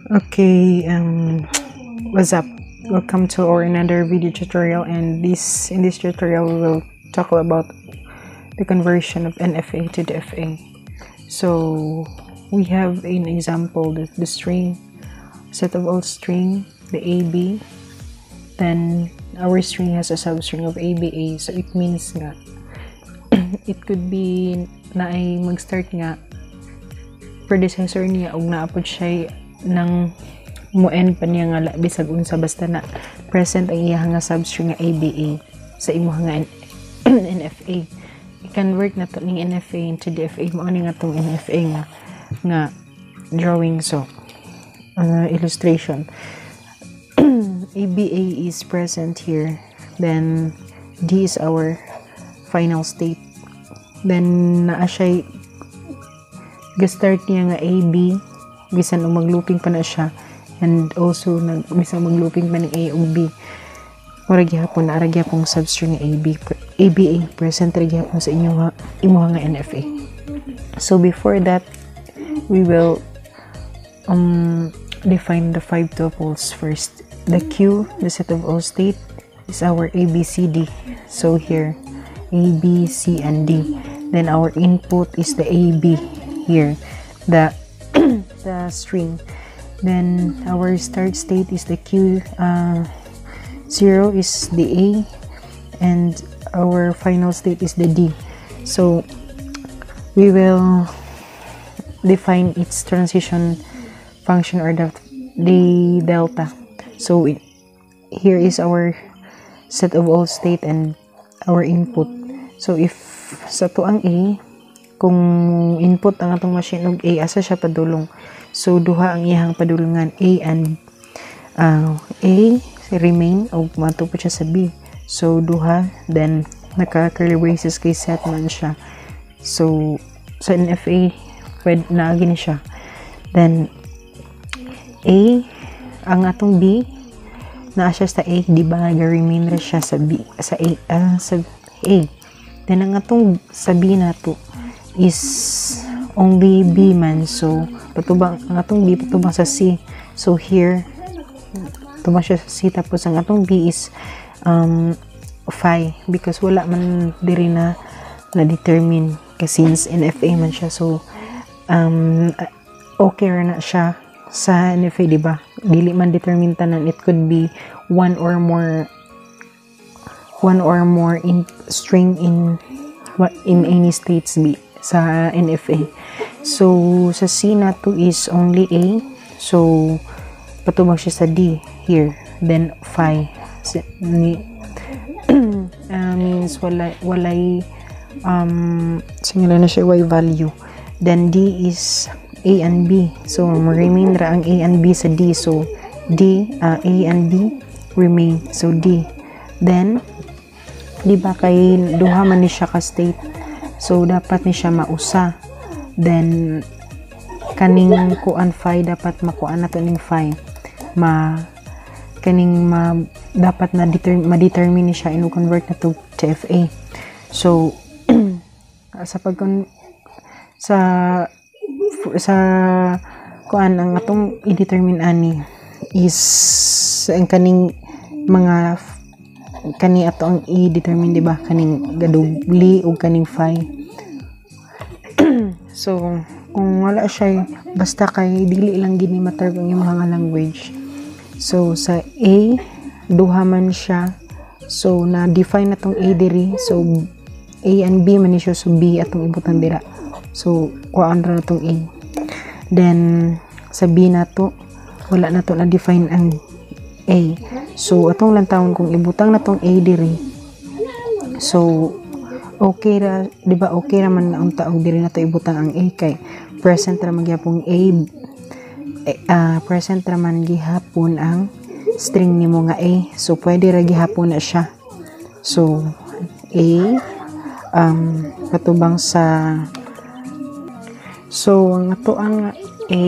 Okay, what's up? Welcome to our another video tutorial, and in this tutorial we will talk about the conversion of NFA to DFA. So we have an example, the string, set of all string, the AB, then our string has a substring of ABA, so it means nga it could be na ay mag-start nga predecessor niya og naapod siya nang mo-end pa niya nga bisag unsa basta na present ang iya nga substring nga ABA sa imo nga NFA. I-convert na to ning NFA into DFA. Mao ni nga tong NFA nga drawing. So illustration. ABA is present here, then D is our final state, then naa siya ga-start niya nga AB bisan mag-looping pa na siya, and also bisan mag-looping pa ng A o B. Mura gihapon na gyapon substring nga ABA present ra gyapon sa imo nga NFA. So before that, we will define the 5 tuples first. The Q, the set of all state, is our ABCD. So here A, B, C, and D. Then our input is the AB here, the string. Then our start state is the Q, 0 is the A, and our final state is the D. So we will define its transition function, or the delta. So here is our set of all state and our input. So if sa to ang A, kung input ang atong machine og A, asa siya padulong. So duha ang iyang padulungan, A and A remain og mato po siya sa B. So duha, then naka curly braces kay set man siya. So sa NFA pwede na gini siya. Then A, ang atong B naa siya sa A, di ba remain ra siya sa B, sa A. Then ang atong sa B nato is only B man, so patubang ang atong B patubang sa C. So here tubang siya sa C, tapos ang atong B is phi, because wala man diri na determine kasi since NFA man siya. So okay ra na siya sa NFA, di ba? Dili man determine tanan, it could be one or more in string in any states B sa NFA. So sa C nato is only A, so patubang siya sa D here, then phi means walay singular na siya y value. Then D is A and B, so remain ra ang A and B sa D, so D, A and B remain, so D. Then di ba kay duha man ni siya ka state, so dapat ni siya mausa, then kaning kuan phi dapat makuan nato ning phi dapat na ma-determine ni siya ino convert na to FA. So sa kuan ang atong i-determine ani is ang kaning mga kani ato ang i-determine, di ba, kaning gadugli o kaning phi. So kung wala siya, basta kay dili lang gini matarg ang imong nga language. So sa A duha man siya, so na define natong A diri, so A and B man ni siya, so B atong ibutang dira, so kuan ra natong A. Then sa B nato wala nato na define ang A, so atong lantawon kung ibutang natong A diri, so okay ra, di ba? Okay ra man ang taog diri nato ibutang ang A, kay present ra man gihapon present ra man gihapon ang string nimo nga A, so pwede ra gihapon na siya. So A katubang sa, so ang ato ang A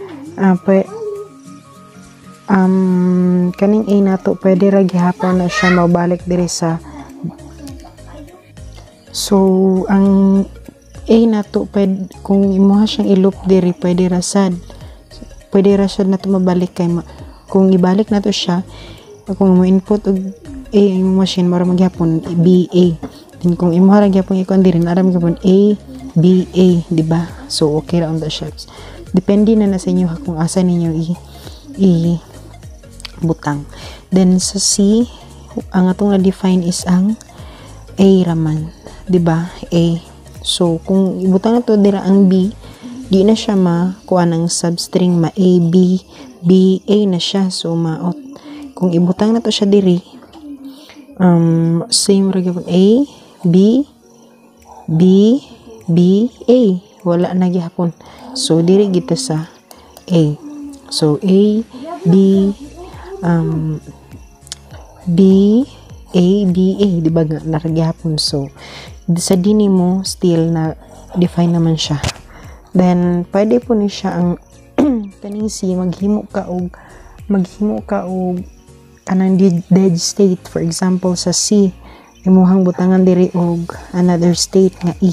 kaning A nato pwede ra gihapon na siya mabalik diri sa, so ang A nato pwede, kung imuha siyang i-loop diri pwede ra sad pwede ra siya na to mabalik kay kung ibalik na to siya, kung mo input og A ang machine mara magyapon BA. Then kung imo ra gyapon ikon diri aram gyapon A B A, di ba? So okay ra on the shelves. Depende na sa inyo kung asa ninyo i butang. Then sa C, ang atong na-define is ang A raman, di ba? A. So kung ibutang na to dira ang B, di na siya makuha ng substring A B B A na siya. So kung ibutang na to siya diri, same ra gyapon A B B B A, wala na gyapon. So diri gito sa A. So A B B A B A, di ba naragyapon. So sa dini mo still na define naman siya. Then pwede po ni siya ang kaning C, maghimo ka og kanang dead state. For example sa C, imuhang butangan diri og another state nga E.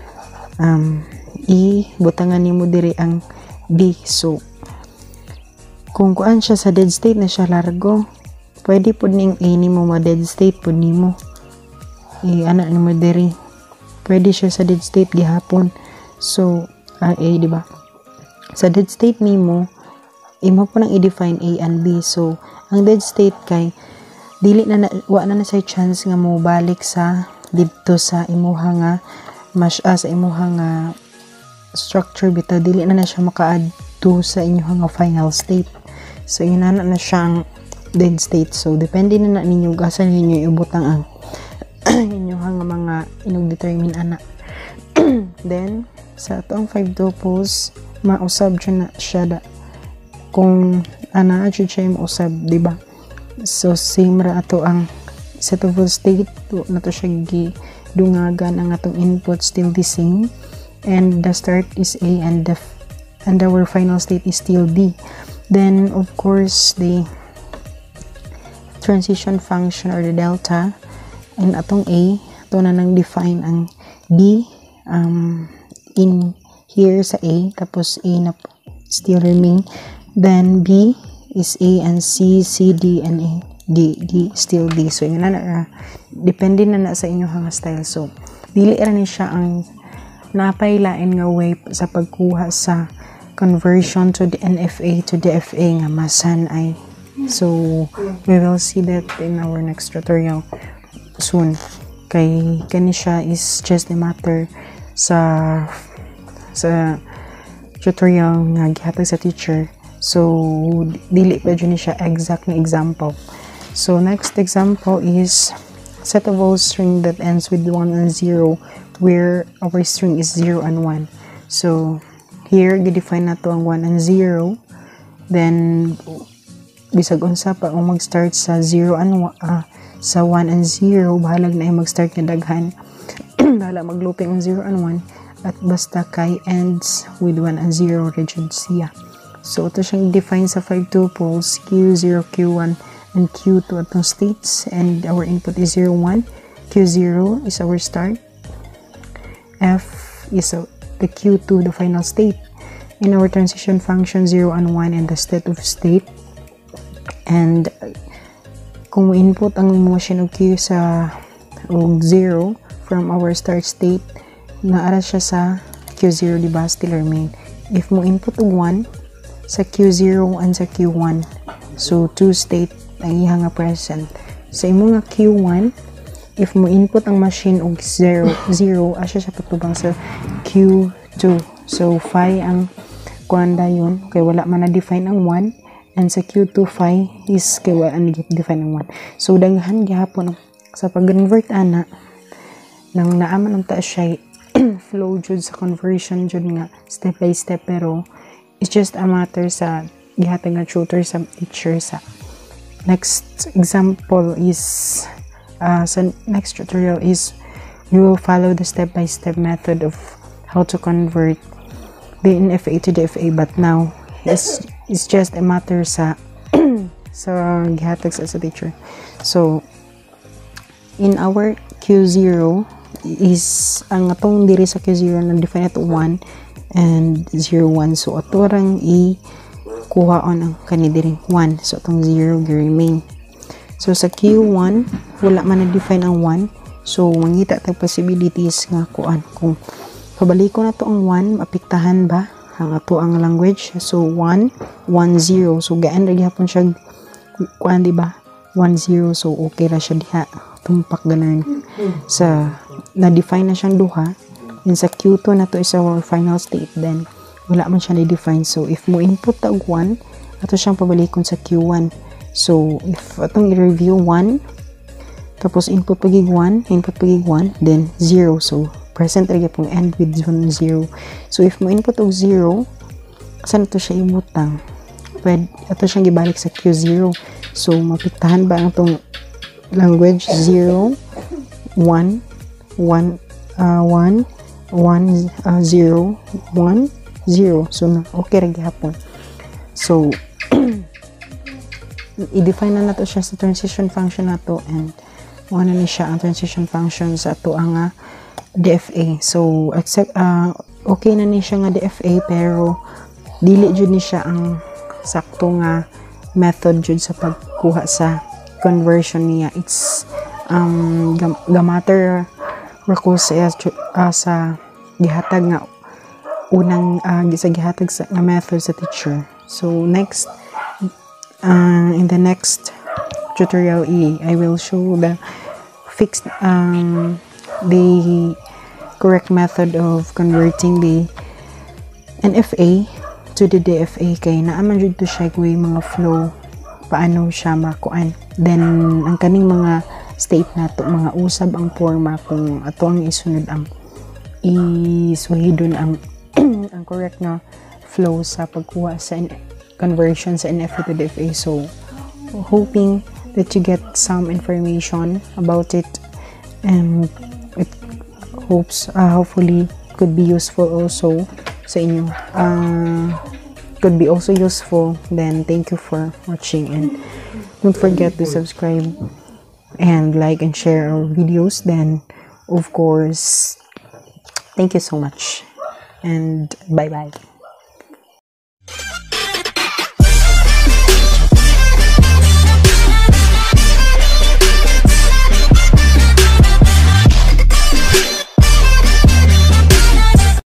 Butangan nimo diri ang B. So kung kuan siya sa dead state na siya largo, pwede po ning A nimo ma dead state po nimo. Ana nimo diri. Pwede siya sa dead state gihapon. So A, di ba? Sa dead state nimo, imo po nang i-define A and B. So ang dead state kay dili na wa na say chance nga mo balik sa didto sa imuha nga sa imuha nga structure bitaw, dili na siya maka-add to sa inyong nga final state. So yun na siya ang dead state. So depende na ninyo gasan ninyo ibutang ang inyong nga mga inog-determine ana. Then sa atong 5 tuples, mausab siya da kung ana siya mausab, di ba? So same ra ato ang set of state na to siya gidungagan. Ang atong input still the same, and the start is A, and our final state is still D. Then of course the transition function or the delta in atong A, ito na nang define ang B in here sa A, tapos A na still remain. Then B is A and C, C, D, and A, D still D. So yun na depende na sa inyo hang style. So dili ra ni siya ang napailain nga way sa pagkuha sa conversion to the NFA to DFA nga masan ay. So we will see that in our next tutorial soon. Kay kani siya is just a matter sa tutorial nga gihatag sa teacher. So dili pa dyan siya exact na example. So next example is set of all string that ends with 1 and 0, where our string is 0 and 1. So here gi-define nato ang 1 and 0. Then bisag unsa pa ang mag-start sa 0 and sa 1 and 0, bahalag na ay mag-start nga daghan. Bahala mag-looping ang 0 and 1, at basta kay ends with 1 and 0 rigid siya. So ito siyang define sa 5 tuples, Q0, Q1, and Q2 atong states, and our input is 0, 1. Q0 is our start, F is the Q2, the final state, in our transition function 0 and 1 and the state of state. And kung input ang motion of Q sa 0 from our start state, naara siya sa Q0, diba? Still remain. If mo input og 1 sa Q0 and sa Q1, so 2 state ang iha nga present. Sa imo nga Q1, if mo input ang machine og 0, asya siya patubang sa Q2. So phi ang kuanda yun, kay wala man na-define ang 1, and sa Q2 phi is kay wala na-define ang 1. So daghan gyapon sa pag-convert ana nang naaman ang ta siya flow jud sa conversion jud nga step by step, pero it's just a matter sa gihatag nga tutor sa teacher. Sa next example is sa next tutorial is we will follow the step-by-step method of how to convert the NFA to DFA, but now it's just a matter sa sa gihatag sa teacher. So in our Q0 is ang atong diri sa Q0 na define ito 1 and 0, 1. So ato rang kuhaon ang kanidiri 1. So itong 0 remain. So sa Q1 wala man na-define ang 1. So mangita tag possibilities nga kuan kung pabaliko na to ang 1, apektahan ba ang ato ang language. So 1 1 0. So gaan ra gyapon siya kuan di ba? 1 0. So okay ra siya diha. Tumpak ganun sa na-define na siyang duha. And sa Q2 na to is our final state, then wala man siya na-define. So if mo input tag 1, ato siyang pabalikon sa Q1. So if atong i-review 1, tapos input pagig 1, then 0. So present ra gyapon end with 0. So if mo input og 0, saan to siya ibutang? Pwede ato siyang gibalik sa Q0. So mapiktahan ba ang tong language 0 1 1 1 1 0 1 0. So okay ra gyapon. So i-define na nato siya sa transition function nato, and ano ni siya ang transition function sa ato ang DFA. So accept okay na ni siya nga DFA, pero dili jud ni siya ang sakto nga method jud sa pagkuha sa conversion niya. It's gamatter recall sa gihatag nga unang sa gihatag sa nga method sa teacher. So next in the next tutorial I will show the fixed the correct method of converting the NFA to the DFA, kay naaman jud to siya kung mga flow paano siya makuan. Then ang kaning mga state nato mga usab ang forma kung ato ang isunod ang isuhidon ang ang correct na flow sa pagkuha sa conversion sa NFA to DFA. So hoping that you get some information about it, and it hopefully could be useful also sa inyo. Could be also useful. Then thank you for watching, and don't forget to subscribe and like and share our videos. Then of course, thank you so much, and bye bye.